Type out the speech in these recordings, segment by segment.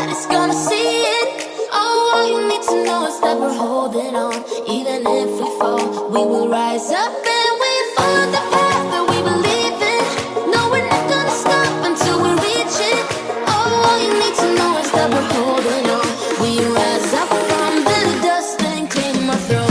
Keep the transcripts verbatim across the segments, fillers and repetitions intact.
everybody's gonna see it. Oh, all you need to know is that we're holding on. Even if we fall, we will rise up and we follow the path that we believe in. No, we're not gonna stop until we reach it. Oh, all you need to know is that we're holding on. We rise up from the dust and clean my throat.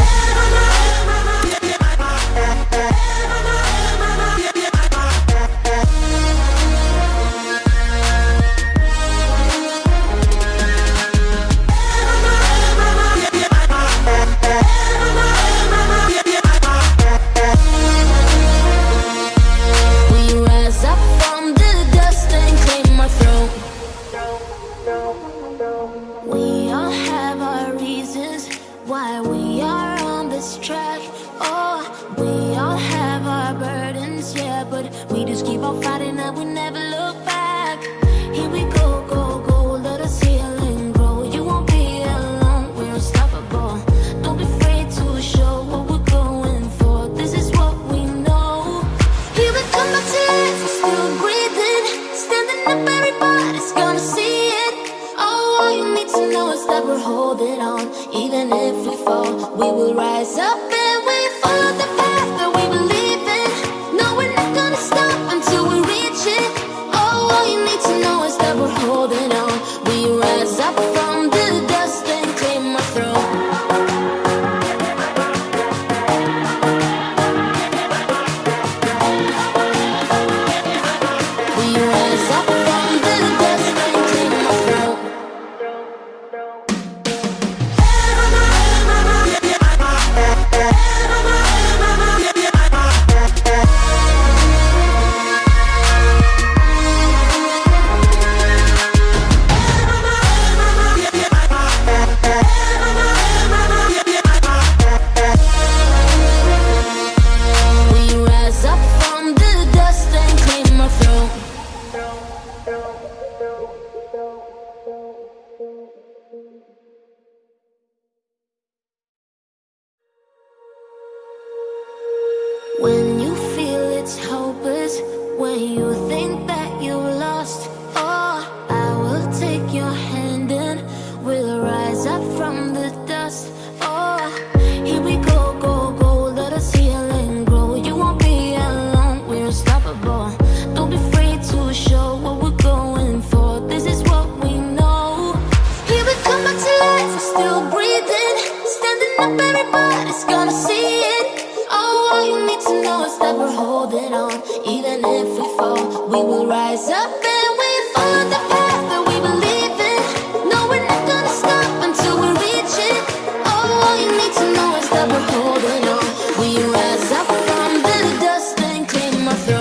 We all have our reasons why we are on this track. Oh, we all have our burdens, yeah, but we just keep on fighting and we never look back. Here we go, go, go, let us heal and grow. You won't be alone, we're unstoppable. Don't be afraid to show what we're going for. This is what we know. Here we come back to life, we're still breathing. Standing up, everybody's gonna see it. Oh, all you need to know is that we're holding on. Even if we fall, we will rise up and we follow the path that we believe in. No, we're not gonna stop until we reach it. Oh, all you need to know is that we're holding on. We rise up from the dust and clear my throat. We rise up from the dust and clear my throat. When you feel it's hopeless, when you think that you're lost, oh, I will take your hand and we'll rise up from the dust. Oh, here we go, go, go, let us heal and grow. You won't be alone, we're unstoppable. Don't be afraid to show what we're going for. This is what we know. Here we come back to life, we're still breathing. Standing up, everybody's gonna see it. Oh, all you need to know is that we're holding on. Even if we fall, we will rise up and we follow the path that we believe in. No, we're not gonna stop until we reach it. Oh, all you need to know is that we're holding on. We rise up from the dust and clear my throat.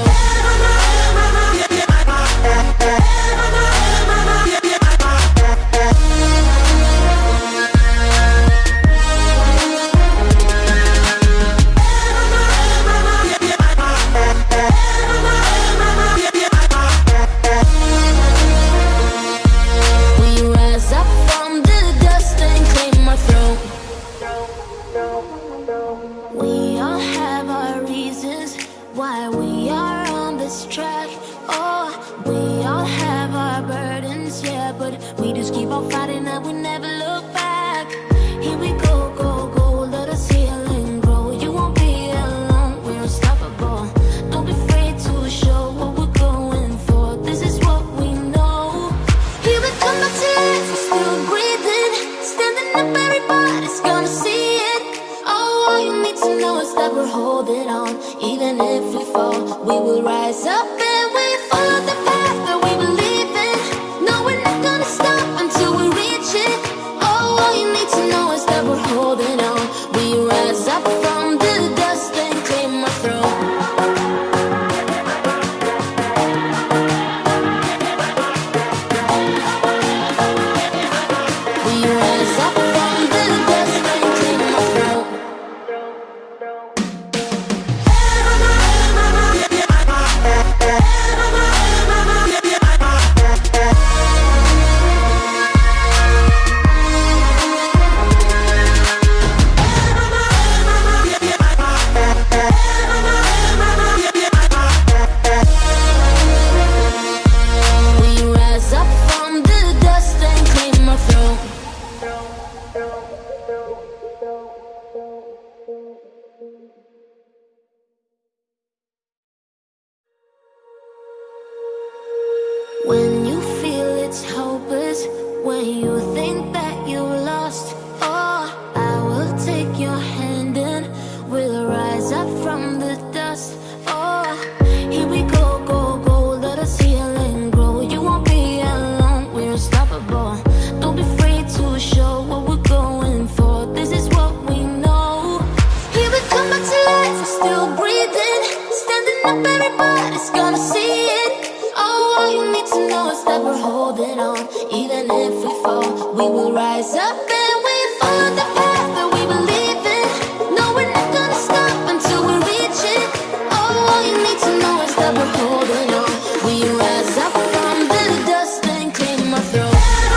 We all have our reasons why we are on this track. Oh, we all have our burdens, yeah, but we just keep on fighting and we never look back. Here we go, go, go, let us heal and grow. You won't be alone, we're unstoppable. Don't be afraid to show what we're going for. This is what we know. Here we come back to life, we're still breathing. Standing up, everybody's gonna see it. Oh, all you need to know is that we're holding on. Even if we fall, we will rise up and we follow the path that we believe in. No, we're not gonna stop until we reach it. Oh, all you need to know is that we're holding on. We rise up from the dust and clear my throat. We rise up from the dust and clear my throat. Yeah. when you think that you lost. Oh, I will take your hand and we'll rise up from the dust. Oh, here we go, go, go, let us heal and grow. You won't be alone, we're unstoppable. Don't be afraid to show what we're going for. This is what we know. Here we come back to life, we're still breathing. Standing up, everybody's gonna see it. Oh, all you need to know is that we're holding on. Even if we fall, we will rise up and we follow the path that we believe in. No, we're not gonna stop until we reach it. Oh, all you need to know is that we're holding on. We rise up from the dust and clean my throat.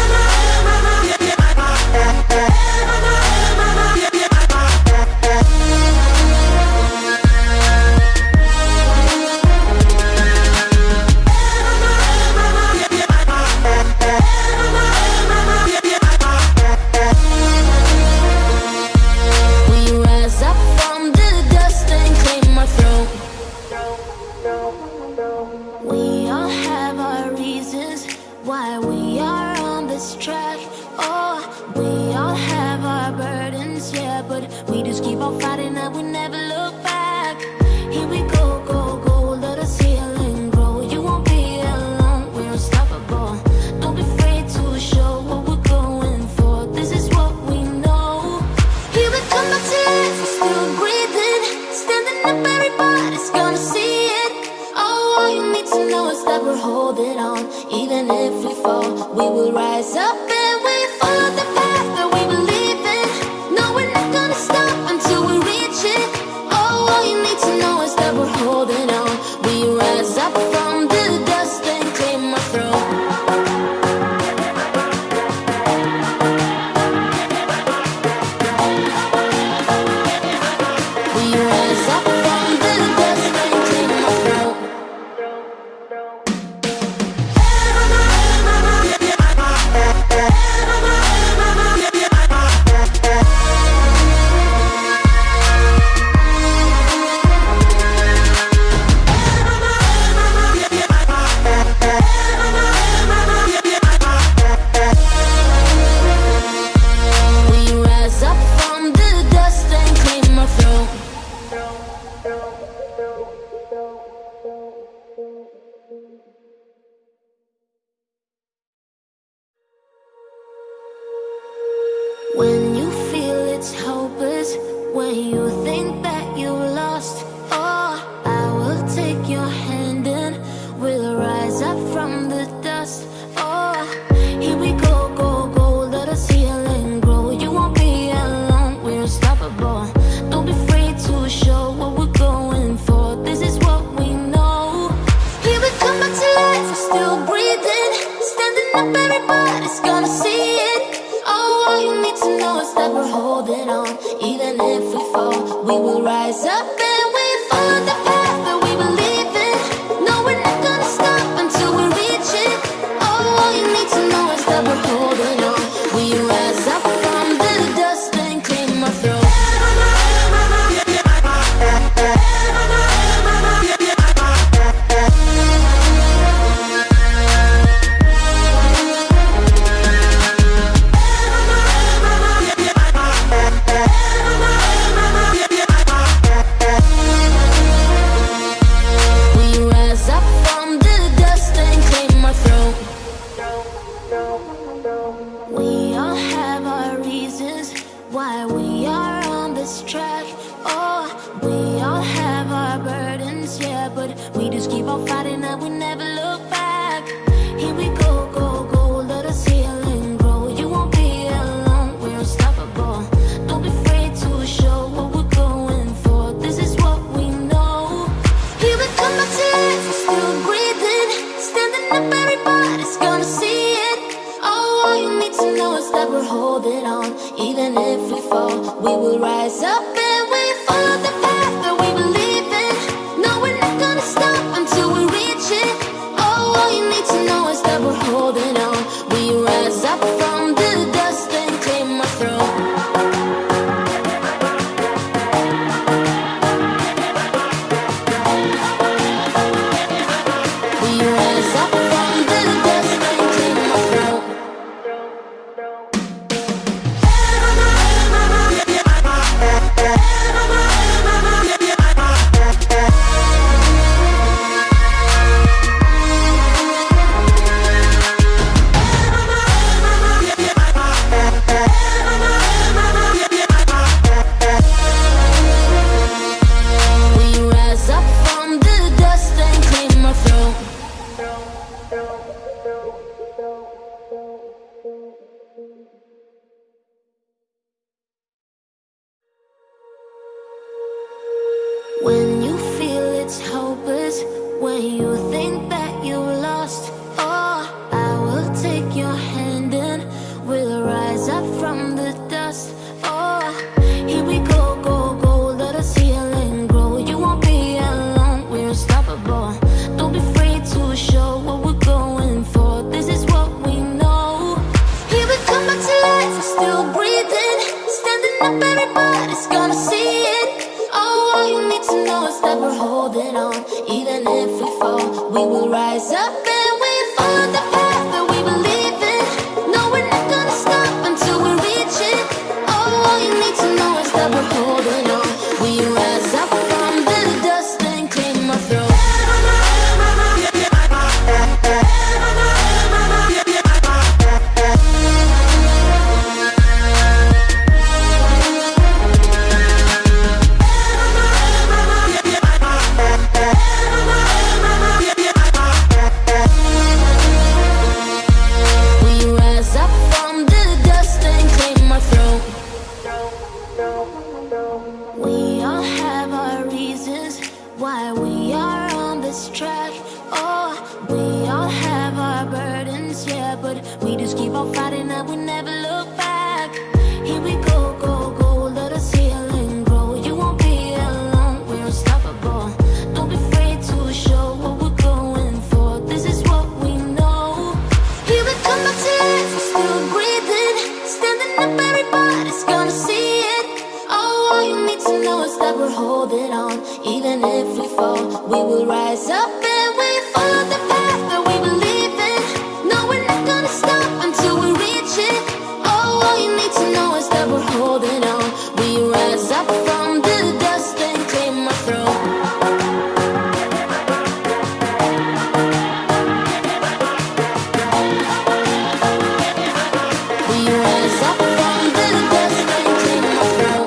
When you feel it's hopeless, when you think that you lost, oh, I will take your hand and we'll rise up from the dust. Oh, here we go, go, go, let us heal and grow. You won't be alone, we're unstoppable. Don't be afraid to show what we're going for. This is what we know. Here we come back to life, we're still breathing. Standing up, everybody's gonna see it. Oh, all you need to know is that we're holding on. Even if we fall, we will rise up and we follow the path that we believe in. No, we're not gonna stop until we reach it. Oh, all you need to know is that we're holding on. We rise up from the dust and clean my throat. We all have our reasons why we are on this track. Oh, we all have our burdens, yeah, but we just keep on fighting and we never look back. Here we go, go, go, let us heal and grow. You won't be alone, we're unstoppable. Don't be afraid to show what we're going for. This is what we know. Here we come back to life, we're still breathing. Standing up, everybody's gonna see it. Oh, all you need to know is that we're holding on. Even if we fall, we will rise up and we follow the path that we believe in. No, we're not gonna stop until we reach it. Oh, all you need to know is that we're holding on. We rise up from the dust and clear my throat. We rise up from the dust and clear my throat. from the dust. Oh, here we go, go, go. Let us heal and grow. You won't be alone. We're unstoppable. Don't be afraid to show what we're going for. This is what we know. Here we come back to life. We're still breathing, standing up. Everybody's gonna see it. Oh, all you need to know is that we're holding on. Even if we fall, we will rise up and we follow the path that we believe in. No, we're not gonna stop until we reach it. Oh, all you need to know is that we're holding on. We rise up from the dust and claim our throne. We all have our reasons why we are on this track. Oh, we all have our burdens, yeah, but we just keep on fighting and we never look back. Here we go, go, go, let us heal and grow. You won't be alone, we're unstoppable. Don't be afraid to show what we're going for. This is what we know. Here we come back to life, we're still breathing, standing up, everybody's gonna see it. Oh, all you need to know is that we're holding on. Even if we fall, we will rise up and we follow the path that we believe in. No, we're not gonna stop until we reach it. Oh, all you need to know is that we're holding on. We rise up from the dust and claim our throne. We rise up from the dust and claim our throne.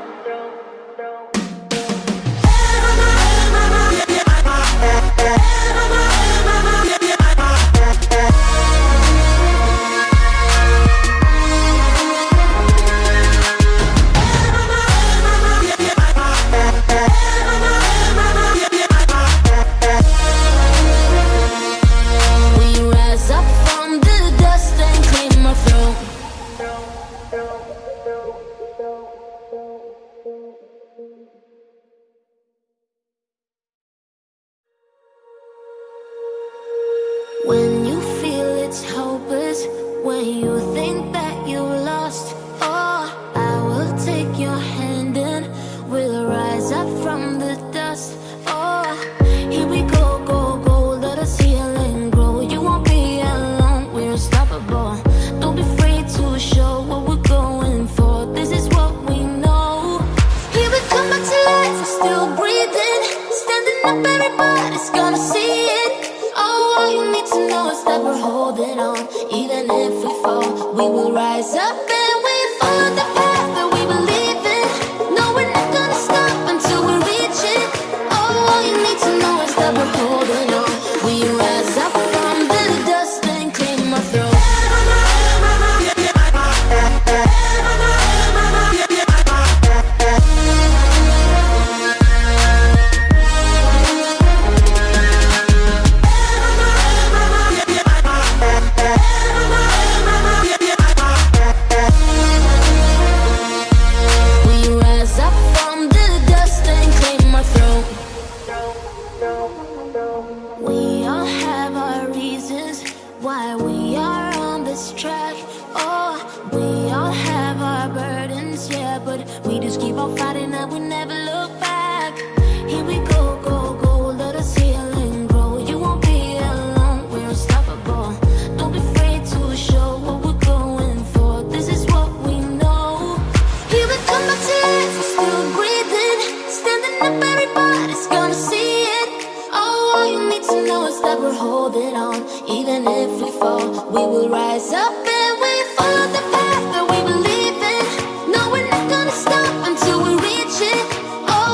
When you feel it's hopeless, when you think that you've lost, oh, I will take your hand and we'll rise up from the dust. Oh, here we go, go, go, let us heal and grow. You won't be alone, we're unstoppable. Don't be afraid to show what we're going for. This is what we know. Here we come back to life, we're still breathing, standing up, everybody's gonna see it. Oh, all you need to know is that we're holding on. Even if we fall, we will rise up and we follow the path that we believe in. No, we're not gonna stop until we reach it. Oh, all you need to know is that we're holding on. We rise up from the dust and claim our throne. We all have our reasons why we are on this track. Oh, we all have our burdens, yeah, but we just keep on fighting and we never look back. Here we go, go, go, let us heal and grow. You won't be alone, we're unstoppable. Don't be afraid to show what we're going for. This is what we know. Here we come back to life, we're still breathing, standing up, everybody's gonna see it. Oh, all you need to know is that we're holding on. Even if we fall, we will rise up and we follow the path that we believe in. No, we're not gonna stop until we reach it. Oh,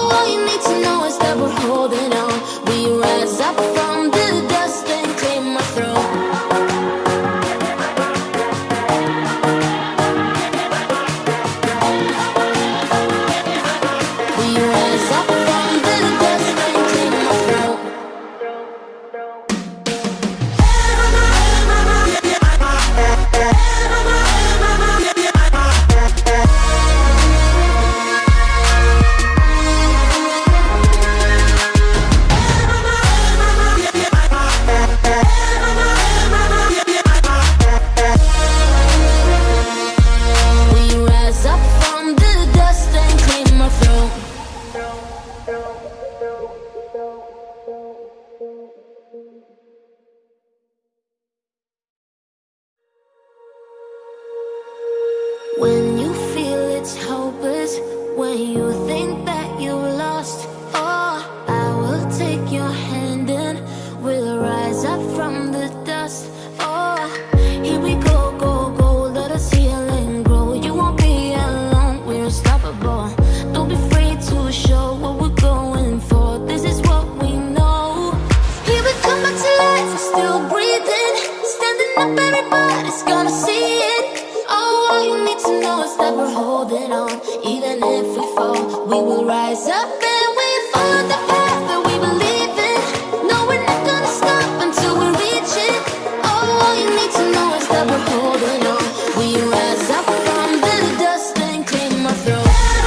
holding on. Even if we fall, we will rise up and we follow the path that we believe in. No, we're not gonna stop until we reach it. Oh, all you need to know is that we're holding on. We rise up from the dust and claim our throne.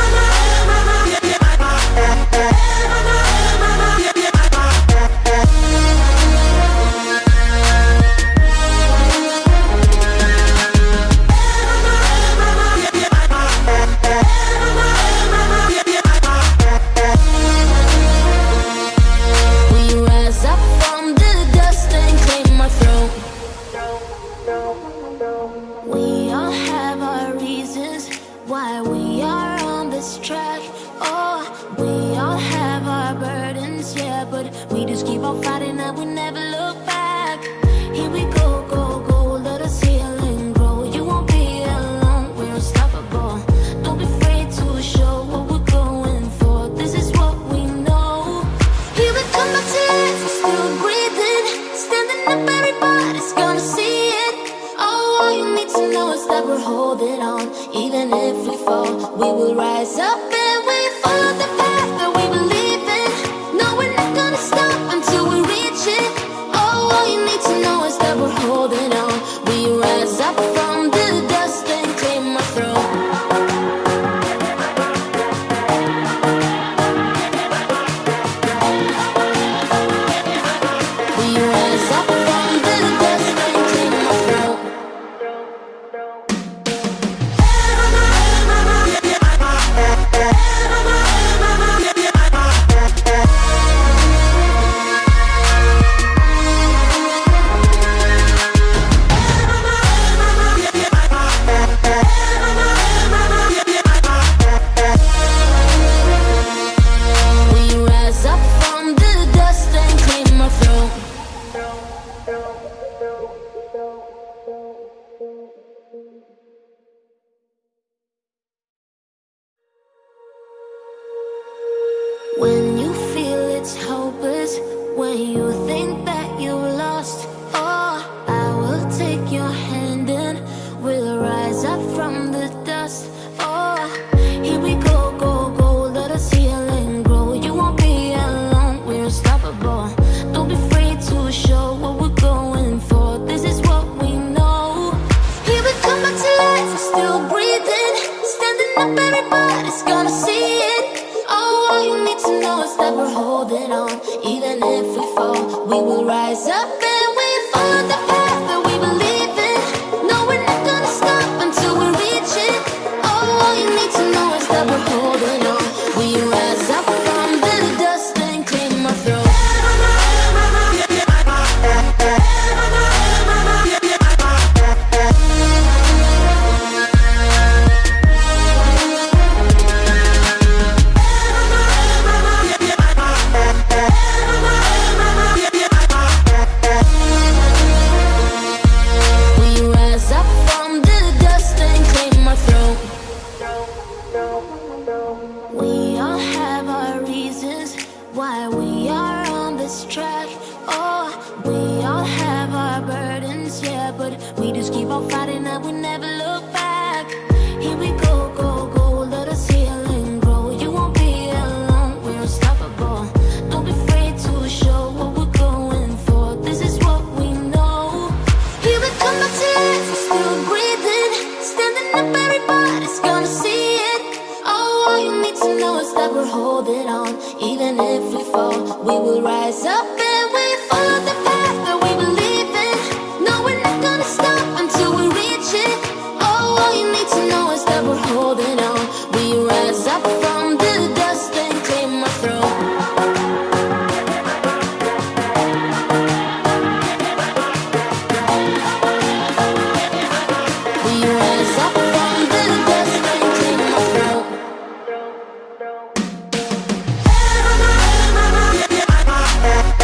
When you feel it's hopeless, when you think that you're lost, oh, I will take your hand and we'll rise up from the dust. Oh, here we go, go, go, let us heal and grow. You won't be alone, we're unstoppable. Don't be afraid to show what we're going for. This is what we know. Here we come back to life, we're still breathing. Standing up, everybody's gonna see it. Oh, all you need to know is that we're holding on. Even if we fall, we will rise up and we follow the path that we believe in. No, we're not gonna stop until we reach it. Oh, all you need to know is that we're holding on. We rise up from the dust and claim our throne. We all have our reasons why we are on this track. Oh, we all have our burdens, yeah, but we just keep on fighting and we never look back. Here we go, go, go, let us heal and grow. You won't be alone, we're unstoppable. Don't be afraid to show what we're going for. This is what we know. Here we come back to life, we're still breathing. Standing up, everybody's gonna see it. Oh, all you need to know is that we're holding on. Even if we fall, we will rise up and we follow the path that we believe in. No, we're not gonna stop until we reach it. Oh, all you need to know is that we're holding on. We rise up from the dust and claim our throne. We rise up from the dust and claim our throne. Yeah.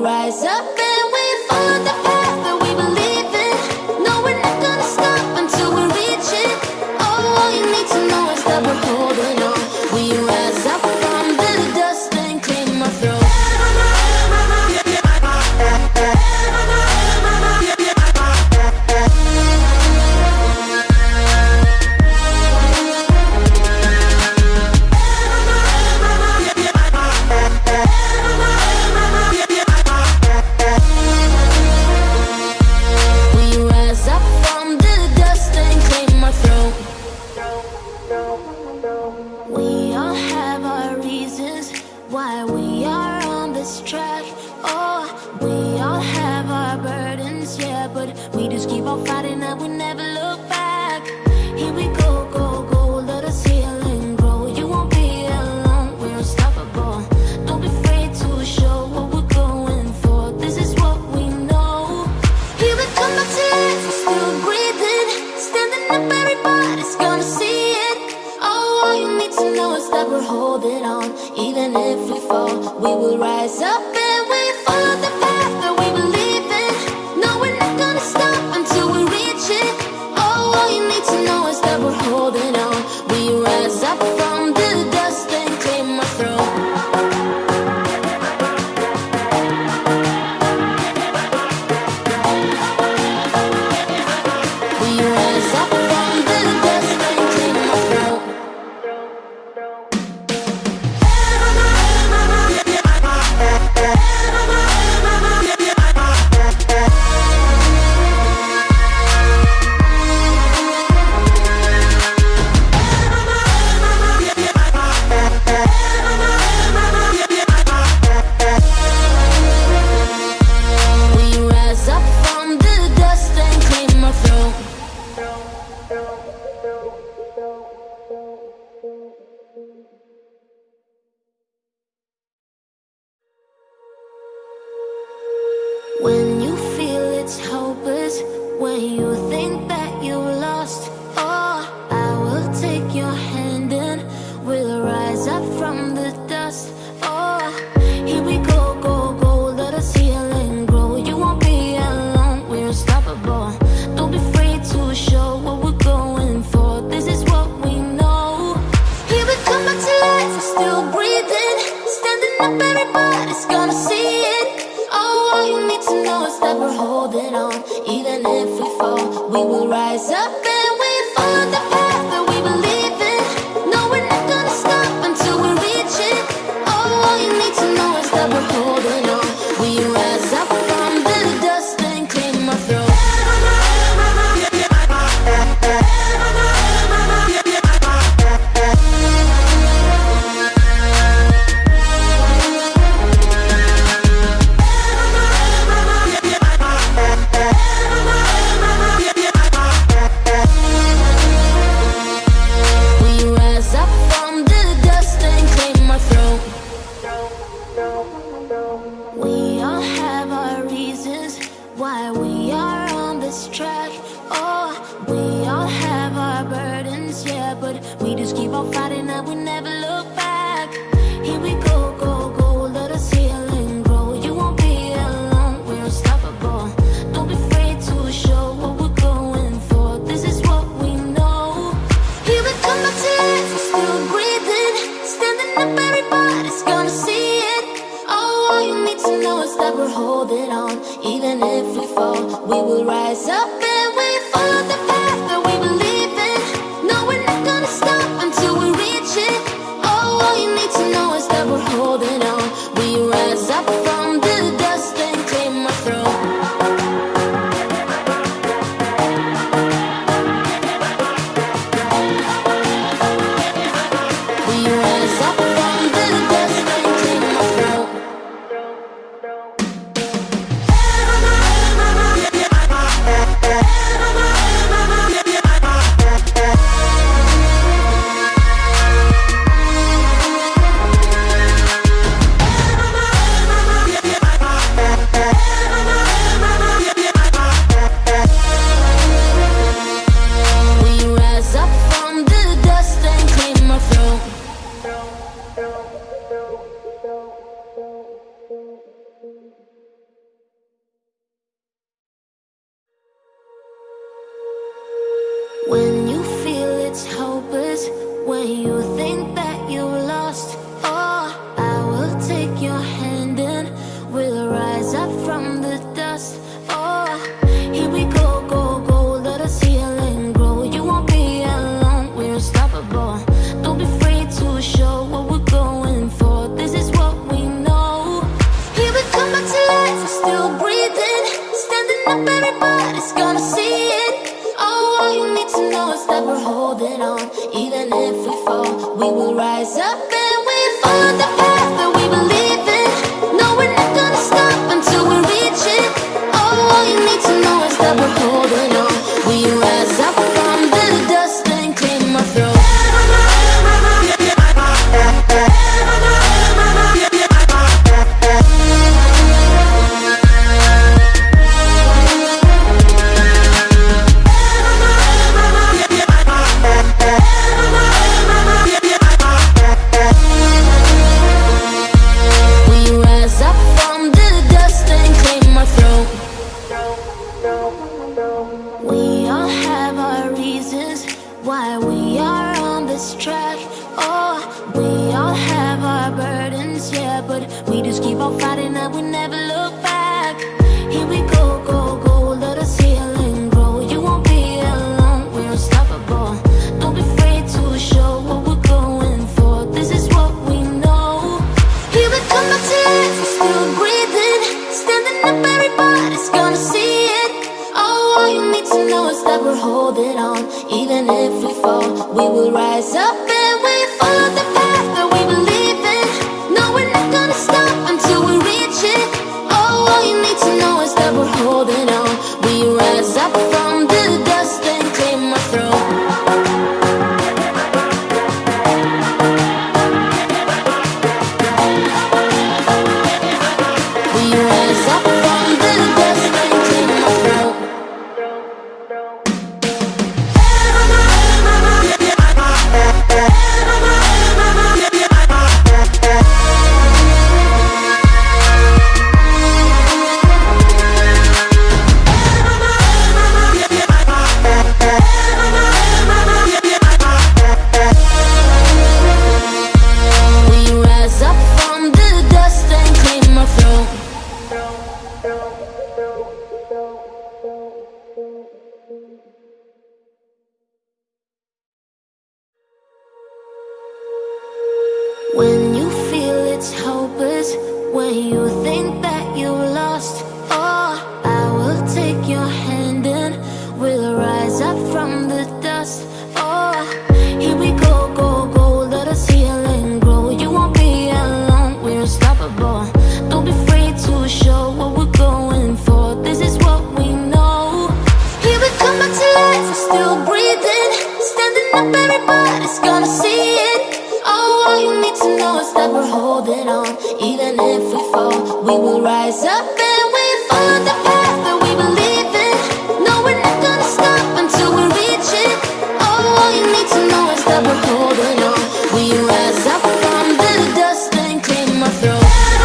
rise up and we follow the path that we believe in. No, we're not gonna stop until we reach it. Oh, all you need to know is that we're holding on. We rise up from the dust and claim our throne. We all have our reasons why we are on this track. Oh, we all have our burdens, yeah, but we just keep on fighting and we never look back. Here we go, go, go, let us heal and grow. You won't be alone, we're unstoppable. Don't be afraid to show what we're going for. This is what we know. Here we come back to life, we're still breathing. Standing up, everybody's gonna see it. Oh, all you need to know is that we're holding on. Even if we fall, we will rise up and we follow the path that we believe in. No, we're not gonna stop until we reach it. Oh, all you need to know is that we're holding on. We rise up from the dust and claim our throne. We rise up from the dust and claim our throne. When you feel it's hopeless, when you think that you've lost, oh, I will take your hand and we'll rise up from the dust. Oh, here we go, go, go, let us heal and grow. You won't be alone, we're unstoppable. Don't be afraid to show what we're going for. This is what we know. Here we come back to life, we're still breathing. Standing up, everybody's gonna see it. Oh, all you need to know is that we're holding on. Even if we fall, we will rise up and we follow the path that we believe in. No, we're not gonna stop until we reach it. Oh, all you need to know is that we're holding on. We rise up from the dust and claim our throne. We all have our reasons why we are on this track. Oh, we all have our burdens, yeah, but we just keep on fighting and we never look back. Here we go, go, go, let us heal and grow. You won't be alone, we're unstoppable. Don't be afraid to show what we're going for. This is what we know. Here we come back to life, we're still breathing. Standing up, everybody's gonna see it. Oh, all you need to know is that we're holding on. Even if we fall, we will rise up and we follow the path that we believe in. No, we're not gonna stop until we reach it. Oh, all you need to know is that we're holding on. We rise up from the dust and claim our throne. We rise up from the dust and claim our throne. Yeah. from the dust. Oh, here we go, go, go. Let us heal and grow. You won't be alone, we're unstoppable. Don't be afraid to show what we're going for. This is what we know. Here we come back to life, we're still breathing. Standing up, everybody's gonna see it. Oh, all you need to know is that we're holding on. Even if we fall, we will rise up and we follow the path that we believe in. No, we're not gonna stop until we reach it. Oh, all you need to know is that we're holding on. We rise up from the dust and claim our throne. We all have our reasons why we are on this track. Oh, we all have our burdens, yeah, but we just keep on fighting and we never look back. Here we go, go, go, let us heal and grow. You won't be alone, we're unstoppable. Don't be afraid to show what we're going for. This is what we know. Here we come back to life, we're still breathing. Standing up, everybody's gonna see it. Oh, all you need to know is that we're holding on. Even if we fall, we will rise up and we follow the path that we believe in. No, we're not gonna stop until we reach it. Oh, all you need to know is that we're holding on. We rise up from the dust and claim our throne. We rise up from the dust and claim our throne. When you feel it's hopeless, when you think that you lost, oh, I will take your hand and we'll rise up from the dust. Oh, here we go, go, go, let us heal and grow. You won't be alone, we're unstoppable. Don't be afraid to show what we're going for. This is what we know. Here we come back to life, we're still breathing. Standing up, everybody's gonna see it. Oh, all you need to know is that we're holding on. Even if we fall, we will rise up and we follow the path that we believe in. No, we're not gonna stop until we reach it. Oh, all you need to know is that we're holding on. We rise up from the dust and claim our throne.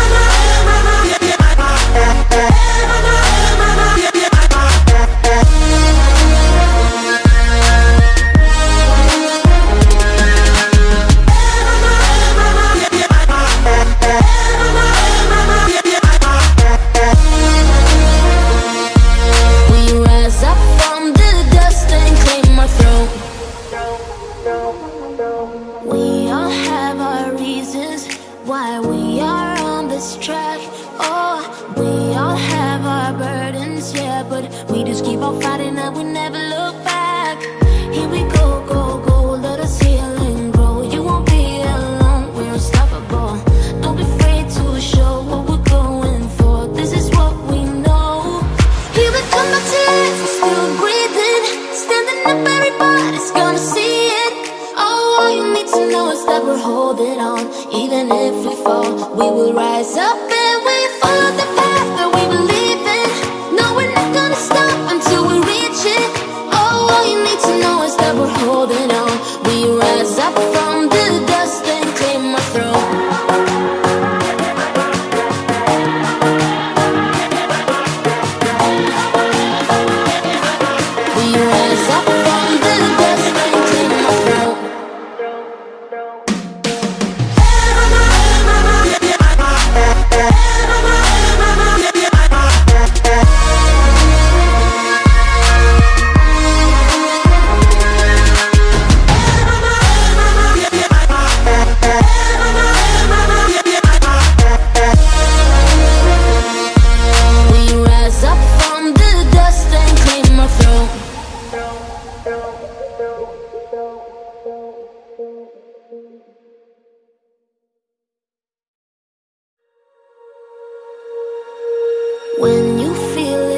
We all have our reasons why we are on this track. Oh, we all have our burdens, yeah, but we just keep on fighting and we never look back. Here we go, go, go, let us heal and grow. You won't be alone, we're unstoppable. Don't be afraid to show what we're going for. This is what we know. Here we come back to life, we're still breathing. Standing up, everybody's gonna see it. Oh, all you need to know is that we're holding on. Even if we fall, we will rise up and we follow the path that we believe in. No, we're not gonna stop until we reach it. Oh, all you need to know is that we're holding on. We rise up from the dust and claim our throne. We rise up from the dust and claim our throne. Yeah.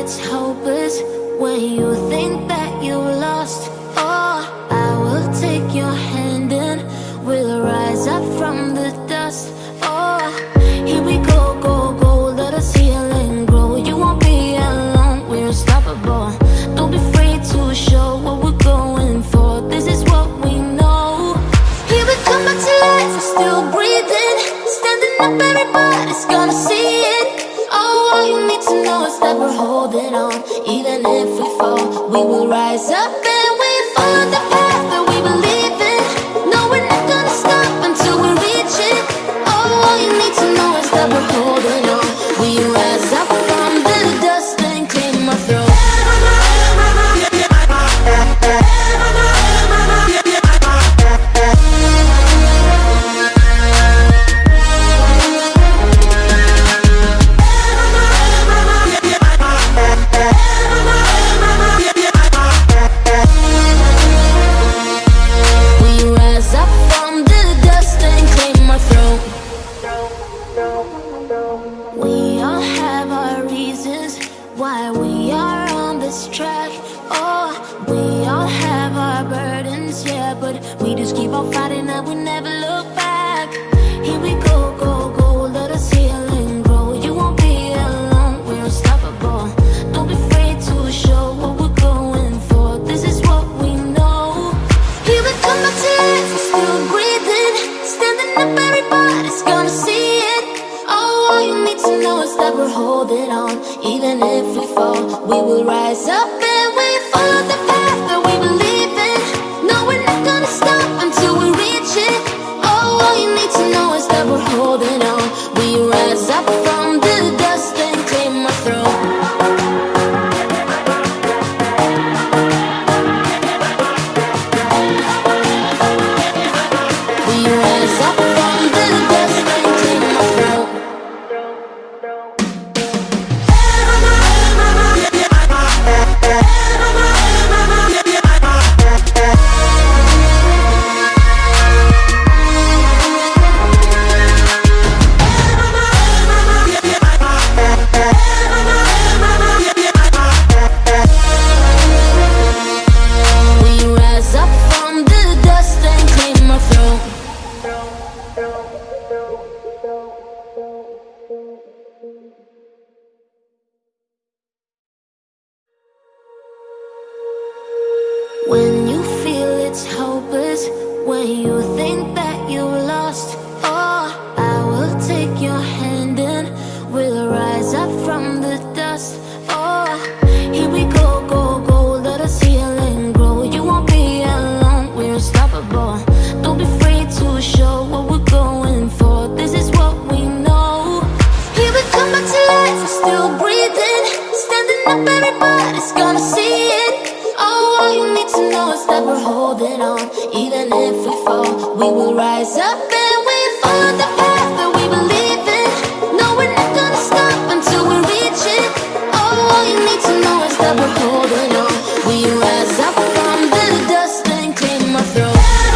it's hopeless, when you think that you lost, oh, I will take your hand and we'll rise up from the dust. Oh, here we go, go, go, let us heal and grow. You won't be alone, we're unstoppable. Don't be afraid to show what we're going for. This is what we know. Here we come back to life, we're still breathing, standing up, everybody's gonna see it. Oh, all you need to know is that we're holding on. Even if we fall, we will rise up and we follow the path that we believe in. No, we're not gonna stop until we reach it. Oh, all you need to know is that we're holding on. We rise up from the dust and claim our throne. We all have our reasons why we are on this track. Oh, we all have our burdens, yeah, but we just keep on fighting and we never look back. Here we go, go, go, let us heal and grow. You won't be alone, we're unstoppable. Don't be afraid to show what we're going for. This is what we know. Here we come back to life, we're still breathing, standing up, everybody's gonna see it. Oh, all you need to know is that we're holding on. Even if we fall, we will rise up and we follow the path that we believe in. No, we're not gonna stop until we reach it. Oh, all you need to know is that we're holding on. We rise up from the dust and claim our throne. We rise up from the dust and claim our throne. When you feel it's hopeless, when you think that you lost, oh, I will take your hand and we'll rise up from the dust. Oh, here we go, go, go, let us heal and grow. You won't be alone, we're unstoppable. Don't be afraid to show what we're going for. This is what we know. Here we come back to life, we're still breathing, standing up, everybody's gonna see it. Oh, all you need to know is that we're holding on. Even if we fall, we will rise up and we follow the path that we believe in. No, we're not gonna stop until we reach it. Oh, all you need to know is that we're holding on. We rise up from the dust and claim our throne.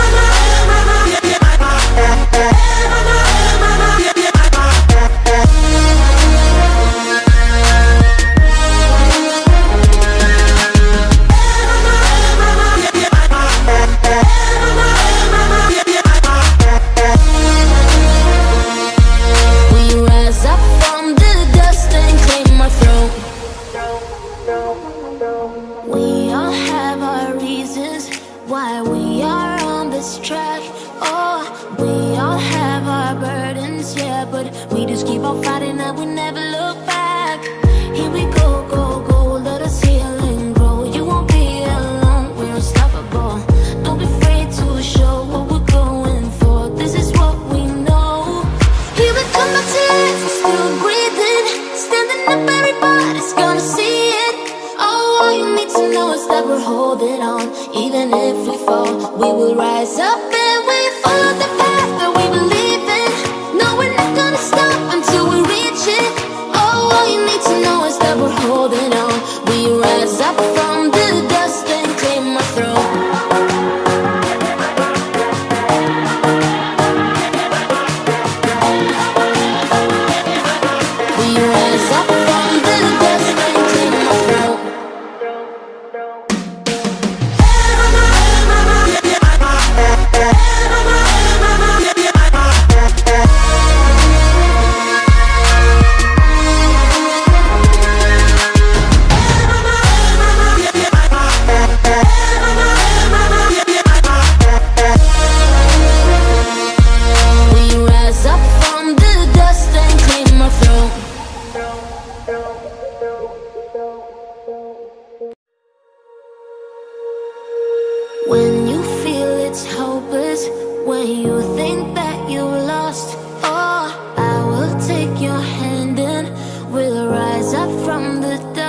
We all have our reasons why we are on this track. Oh, we all have our burdens, yeah, but we just keep on fighting and we never look back. Here we go, go, go, let us heal and grow. You won't be alone, we're unstoppable. Don't be afraid to show what we're going for. This is what we know. Here we come back to life, we're still breathing, standing up, everybody's gonna see it. Oh, all you need to know is that we're holding on. Even if we fall, we will rise up and we follow the path that we believe in. No, we're not gonna stop until we reach it. Oh, all you need to know is that we're holding on. We rise up from the dust and claim our throne. We rise up from the dust and claim our throne.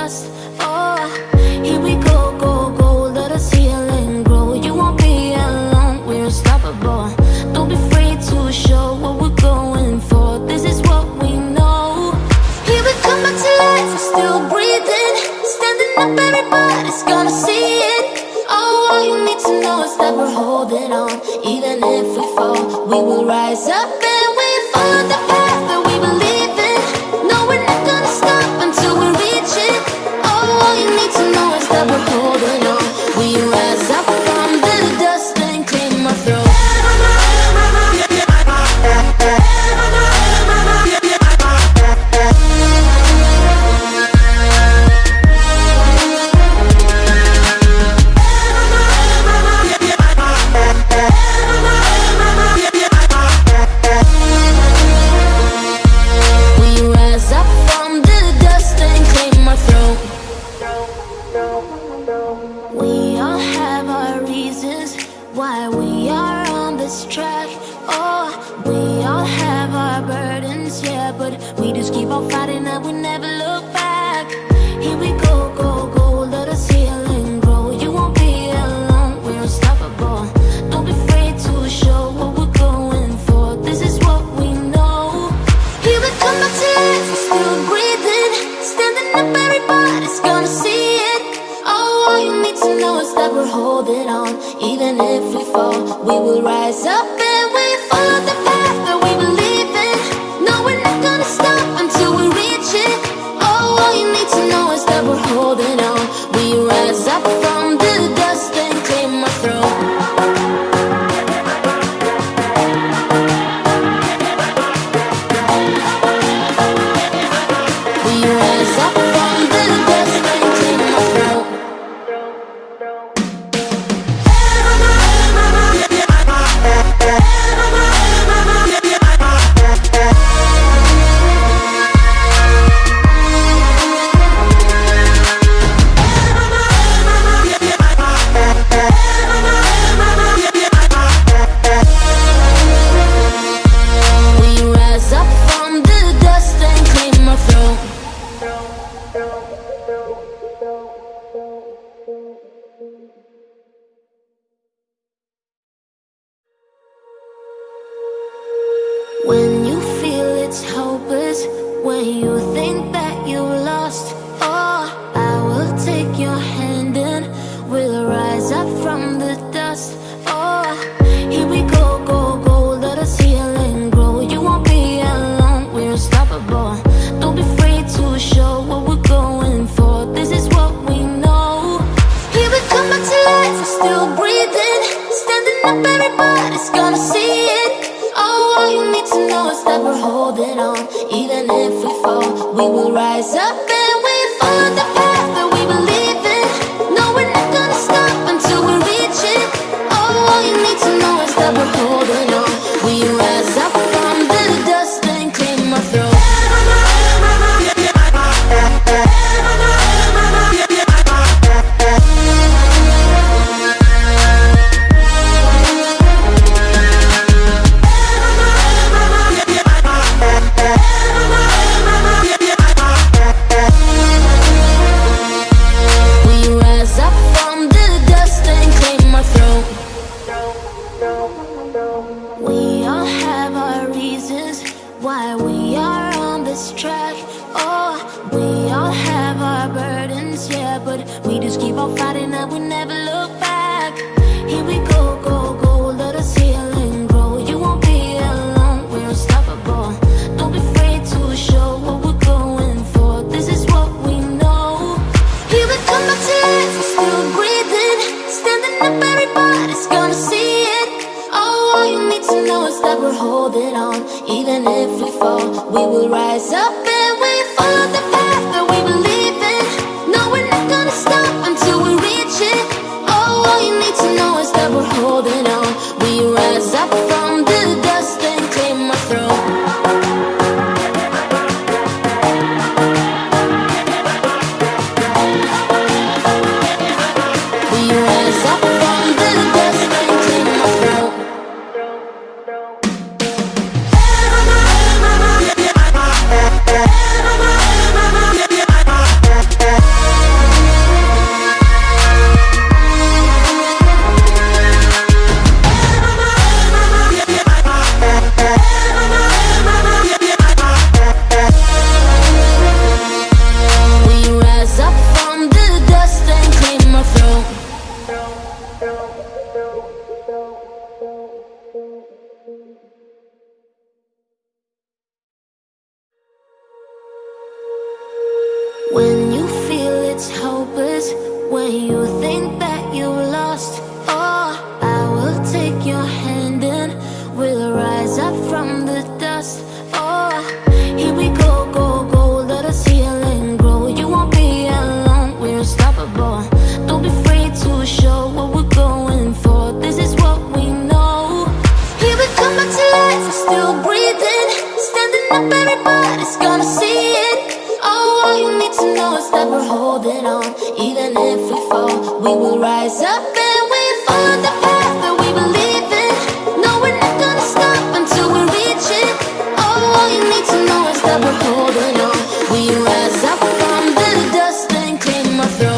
dust. Oh, here we go, go, go, let us heal and grow. You won't be alone, we're unstoppable. Don't be afraid to show what we're going for. This is what we know. Here we come back to life, we're still breathing. Standing up, everybody's gonna see it. Oh, all you need to know is that we're holding on. Even if we fall, we will rise up and we follow the path that we believe in. No, we're not gonna stop until we reach it. Oh, all you need to know is that we're holding on. We rise up from the dust and claim our throne. We all have our reasons why we are on this track. Oh, we all have our burdens, yeah, but we just keep on fighting and we never look back. Here we go, go, go, let us heal and grow. You won't be alone, we're unstoppable. Don't be afraid to show what we're going for. This is what we know. Here we come back to life, we're still breathing. Standing up, everybody's gonna see it. Oh, all you need to know is that we're holding on. Even if we fall, we will rise up and we follow the path that we believe in. No, we're not gonna stop until we reach it. Oh, all you need to know is that we're holding on. We rise up from the dust and claim our throne. We rise up from the dust and claim our throne. When you feel it's hopeless, when you think that you lost, oh, I will take your hand and we'll rise up from the dust. Oh, here we go, go, go, let us heal and grow. You won't be alone, we're unstoppable. Don't be afraid to show what we're going for. This is what we know. Here we come back to life, we're still breathing. Standing up, everybody's gonna see it. Oh, all you need to know is that we're holding on. Even if we fall, we will rise up and we follow the path that we believe in. No, we're not gonna stop until we reach it. Oh, all you need to know is that we're holding on. We rise up from the dust and claim our throne. We all have our reasons why we are on this track. Oh, we all have our burdens, yeah, but we just keep on fighting and we never look back. Here we go, go, go, let us heal and grow. You won't be alone, we're unstoppable. Don't be afraid to show what we're going for. This is what we know. Here we come back to life, we're still breathing. Standing up, everybody's gonna see it. Oh, all you need to know is that we're holding on. Even if we fall, we will rise up and we follow the path that we believe in. No, we're not gonna stop until we reach it. Oh, all you need to know is that we're holding on. We rise up from the dust and claim our throne. We rise up from the dust and claim our throne. Yeah. it's hopeless, when you think that you've lost, oh, I will take your hand and we'll rise up from the dust. Oh, here we go, go, go, let us heal and grow. You won't be alone, we're unstoppable. Don't be afraid to show what we're going for. This is what we know. Here we come back to life, we're still breathing. Standing up, everybody's gonna see it. Oh, all you need to know is that we're holding on. Even if we fall, we will rise up and we follow the path that we believe in. No, we're not gonna stop until we reach it. Oh, all you need to know is that we're holding on. We rise up from the dust and claim our throne.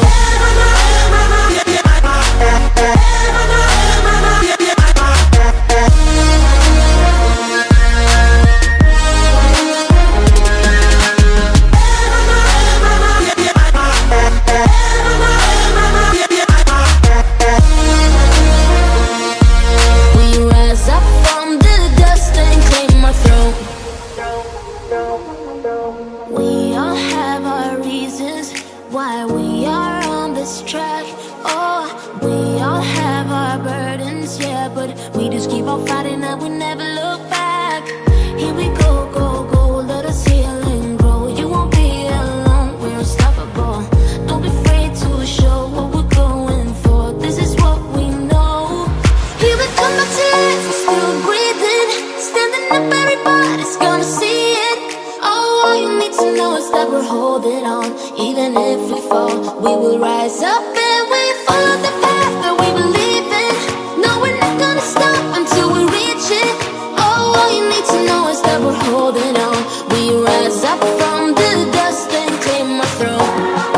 Why we are on this track, oh, we all have our burdens, yeah, but we just keep on fighting and we never look back. Here we go, go, go, let us heal and grow. You won't be alone, we're unstoppable. Don't be afraid to show what we're going for. This is what we know. Here we come back to life, we're still breathing. Standing up, everybody's gonna see it. Oh, all you need to know is that we're holding on. Even if we fall, we will rise up and we follow the path that we believe in. No, we're not gonna stop until we reach it. Oh, all you need to know is that we're holding on. We rise up from the dust and claim our throne.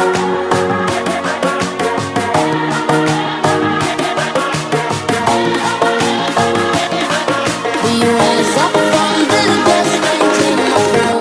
We rise up from the dust and claim our throne.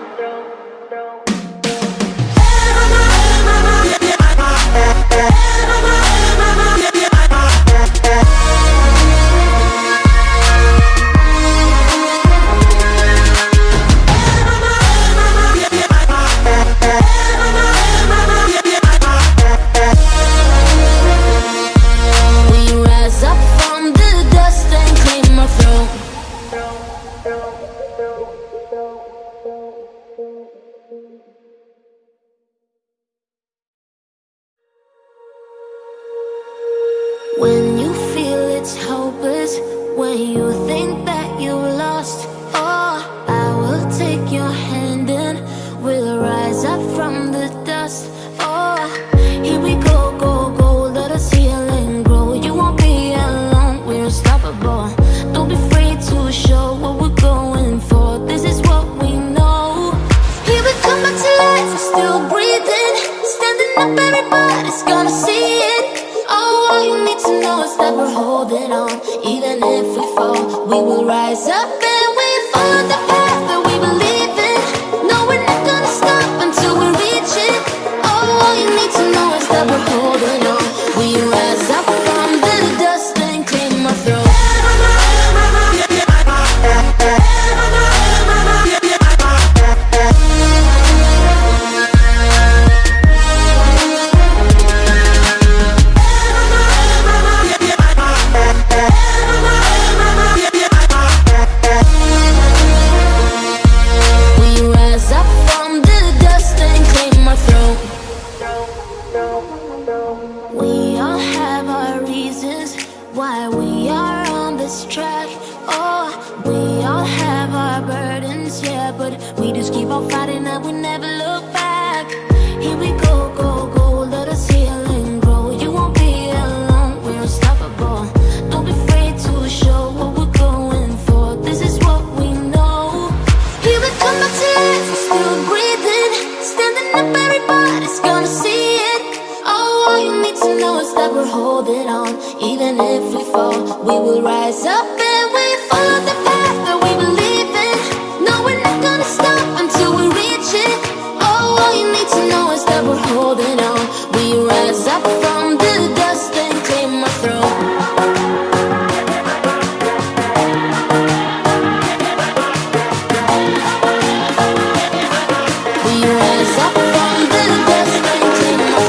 When you feel it's hopeless, when you think that you've lost, oh, I will take your hand and we'll rise up from the dust. Oh, here we go, go, go, let us heal and grow. You won't be alone, we're unstoppable. Don't be afraid to show what we're going for. This is what we know. Here we come back to life, we're still breathing. Standing up, everybody's gonna see it. Oh, all you need to know is that we're holding on. Even if we fall, we will rise up and we follow the path that we believe in. No, we're not gonna stop until we reach it. Oh, all you need to know is that we're holding on. We rise up from the dust and claim our throne. Why we are on this track, oh, we all have our burdens, yeah, but we just keep on fighting and we never look back. Here we go, go, go, let us heal and grow. You won't be alone, we're unstoppable. Don't be afraid to show what we're going for. This is what we know. Here we come back to life, we're still breathing. Standing up, everybody's gonna see it. Oh, all you need to know is that we're holding on. Even if we fall, we will rise up and we follow the path that we believe in. No, we're not gonna stop until we reach it. Oh, all you need to know is that we're holding on. We rise up from the dust and claim our throne. We rise up from the dust and claim our throne.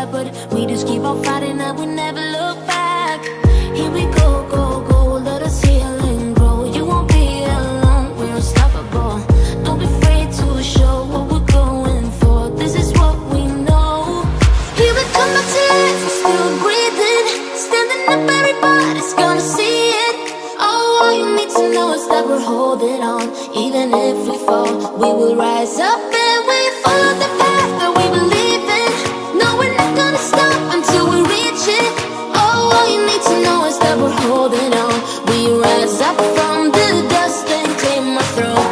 yeah, but we just keep on fighting and we never look back. Here we go, go, go, let us heal and grow. You won't be alone, we're unstoppable. Don't be afraid to show what we're going for. This is what we know. Here we come back to life, we're still breathing. Standing up, everybody's gonna see it. Oh, all you need to know is that we're holding on. Even if we fall, we will rise up and we follow the path that we believe in. No, we're not gonna stop until we reach it. Oh, all you need to know is that we're holding on. We rise up from the dust and claim our throne.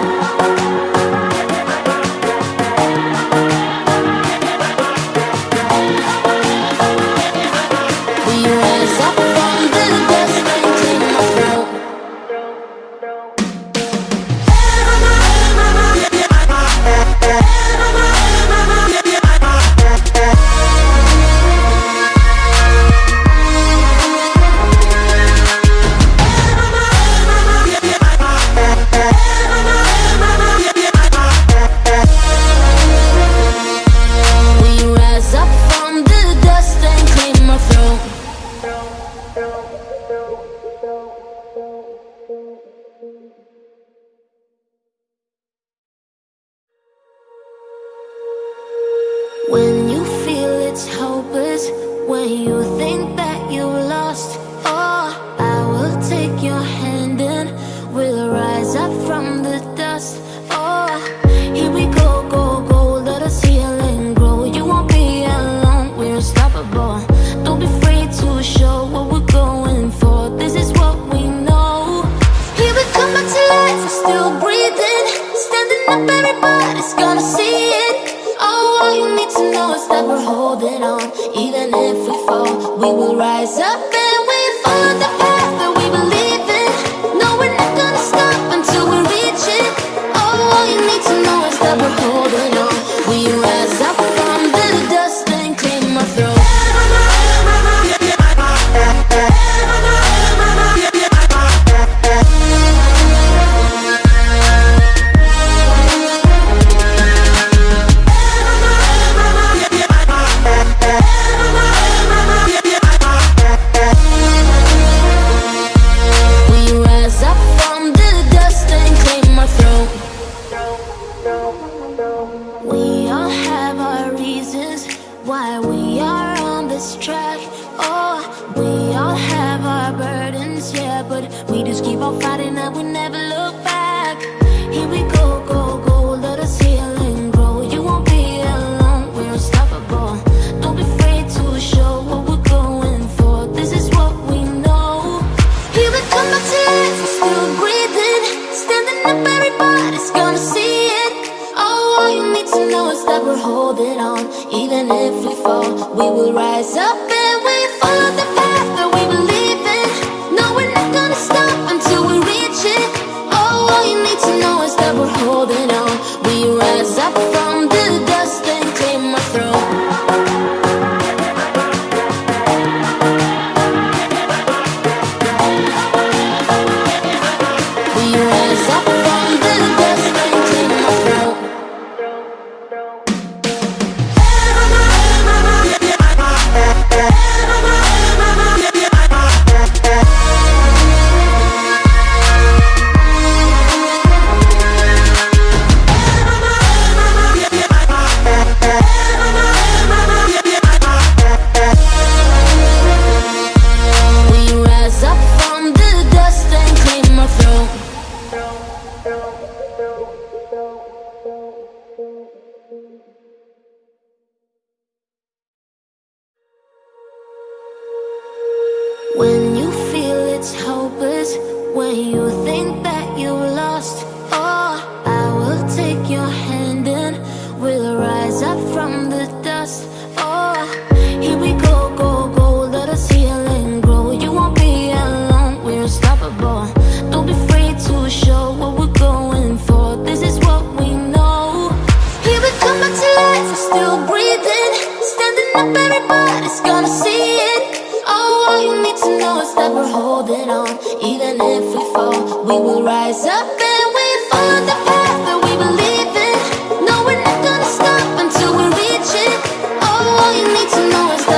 We rise up from the dust and claim our throne. When you feel it's hopeless, when you think that you're lost, oh, I will take your hand and we'll rise up from the dust. Oh, here we go, go, go, let us heal and grow. You won't be alone, we're unstoppable. Don't be afraid to show what we're going for. This is what we know. Here we come back to life, we're still breathing. Standing up, everybody's gonna see it. Oh, all you need to know is that we're holding on. Even if we fall, we will rise up and we follow the path that we believe in. No, we're not gonna stop until we reach it. Oh, all you need to know is that we're holding on. We rise up from the dust and claim our throne. We all have our reasons why we are on this track. Oh, we all have our burdens, yeah, but we just keep on fighting and we never look back. Here we go, go, go, let us heal and grow. You won't be alone, we're unstoppable. Don't be afraid to show what we're going for. This is what we know. Here we come back to life, we're still breathing. Standing up, everybody's gonna see it. Oh, all you need to know is that we're holding on. Even if we fall, we will rise up and we follow the path that we believe in. No, we're not gonna stop until we reach it. Oh, all you need to know is that we're holding on. We rise up from the dust and claim our throne. We rise up from the dust and claim our throne. When you feel it's hopeless, when you think that you're lost, oh, I will take your hand and we'll rise up from the dust. Oh, here we go, go, go, let us heal and grow. You won't be alone, we're unstoppable. Don't be afraid to show what we're going for. This is what we know. Here we come back to life, we're still breathing. Standing up, everybody's gonna see it. Oh, all you need to know is that we're holding on. Even if we fall, we will rise up and we follow the path that we believe in. No, we're not gonna stop until we reach it. Oh, all you need to know is that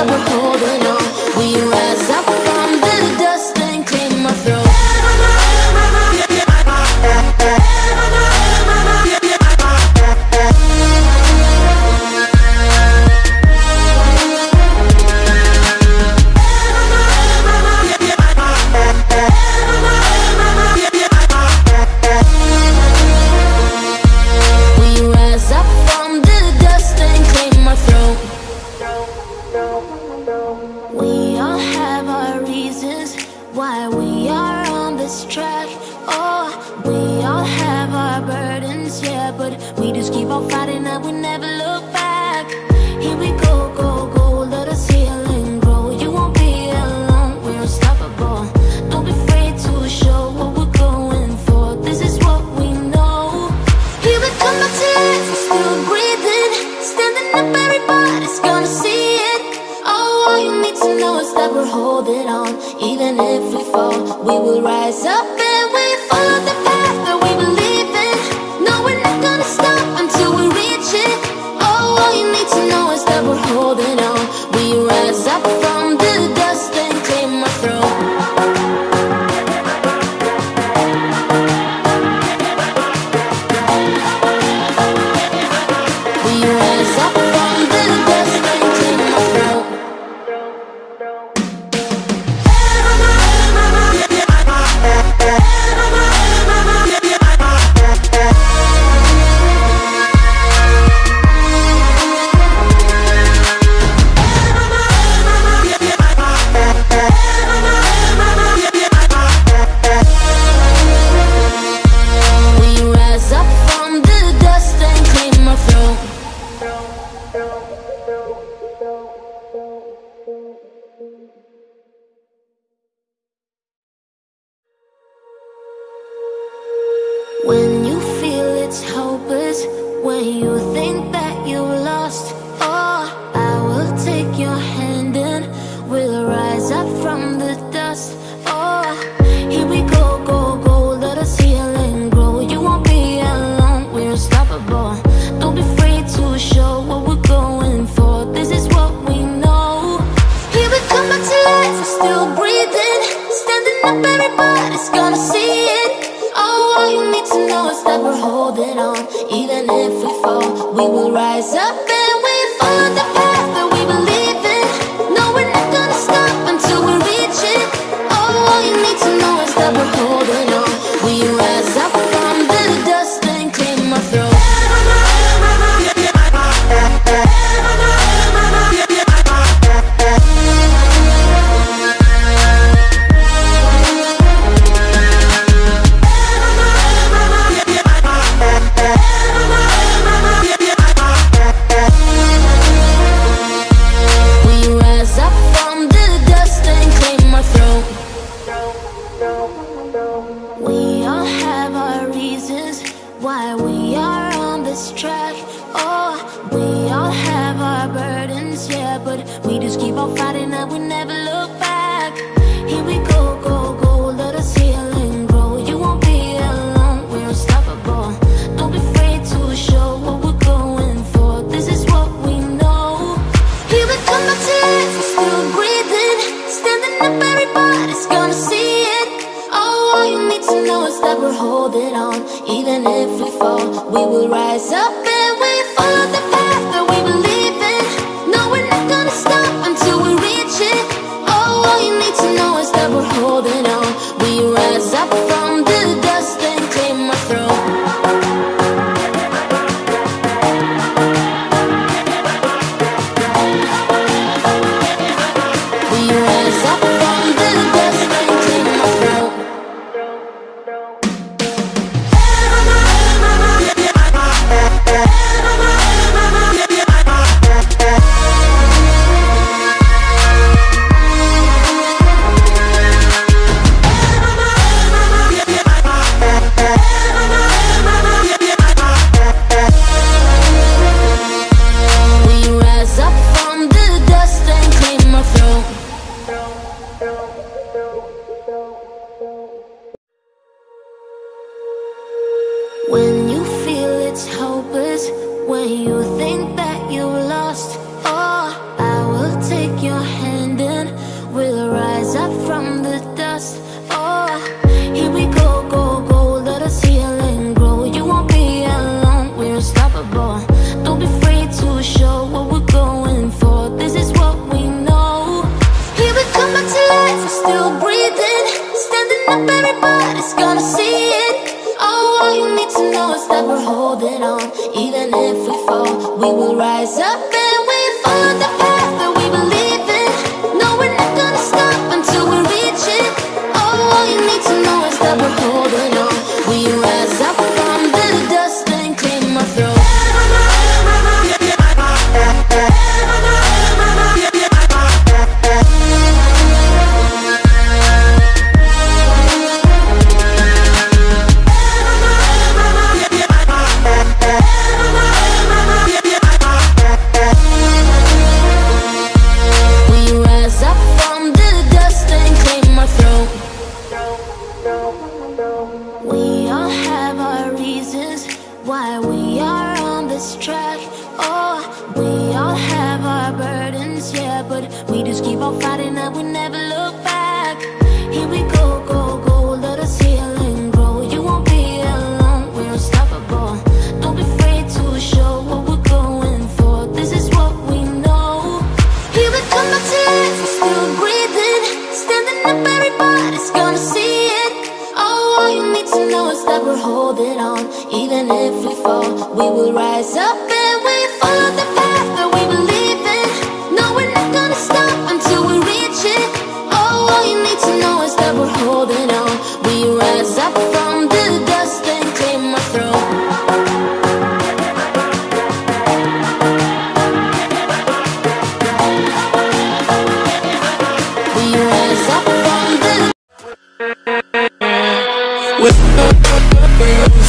reasons why we are on this track. Oh, we all have our burdens, yeah, but we just keep on fighting and we never look back. Here we go, go, go, let us heal and grow. You won't be alone, we're unstoppable. Don't be afraid to show what we're going for. This is what we know. Here we come back to life, we're still breathing. Standing up, everybody's gonna see it. Oh, all you need to know is that we're holding on. Even if we fall, we will rise up and we follow the path that we believe in. No, we're not gonna stop until we reach it. Oh, all you need to know is that we're holding on. We rise up from the dust and claim our throne. We rise up from the dust and claim our throne. When you feel it's hopeless, when you think that you lost, oh, I will take your hand and we'll rise up from the dust. Oh, here we go, go, go, let us heal and grow. You won't be alone, we're unstoppable. Don't be afraid to show what we're going for. This is what we know. Here we come back to life, we're still breathing. Standing up, everybody's gonna see it. Oh, all you need to know is that we're holding on. Even if we fall, we will rise up and we follow the path that we believe in. No, we're not gonna stop until we reach it. Oh, all you need to know is that we're holding on. We rise up from the dust and claim our throne. We all have our reasons why we are on this track. Oh, we all have our burdens, yeah, but we just keep on fighting and we never look back. Here we go, go, go, let us heal and grow. You won't be alone, we're unstoppable. Don't be afraid to show what we're going for. This is what we know. Here we come back to life, we're still breathing. Standing up, everybody's gonna see it. Oh, all you need to know is that we're holding on. Even if we fall, we will rise up and we follow the path that we believe in. No, we're not gonna stop until we reach it. Oh, all you need to know is that we're holding on. We rise up from the dust and claim our throne. We rise up from the dust and claim our throne. When you feel it's hopeless, when you think that you lost, oh, I will take your hand and we'll rise up from the dust. Oh, here we go, go, go, let us heal and grow. You won't be alone, we're unstoppable. Don't be afraid to show what we're going for. This is what we know. Here we come back to life, we're still breathing. Standing up, everybody's gonna see it. Oh, all you need to know is that we're holding on. Even if we fall, we just keep on fighting and we never look back. Here we go, go, go, let us heal and grow. You won't be alone, we're unstoppable. Don't be afraid to show what we're going for. This is what we know. Here we come back to life, we're still breathing. Standing up, everybody's gonna see it. Oh, all you need to know is that we're holding on. Even if we fall, we will rise up and we follow the path that we believe in. No, we're not gonna stop until we reach it. Oh, all you need to know is that we're holding on. We rise up from the dust and claim our throne. We rise up from the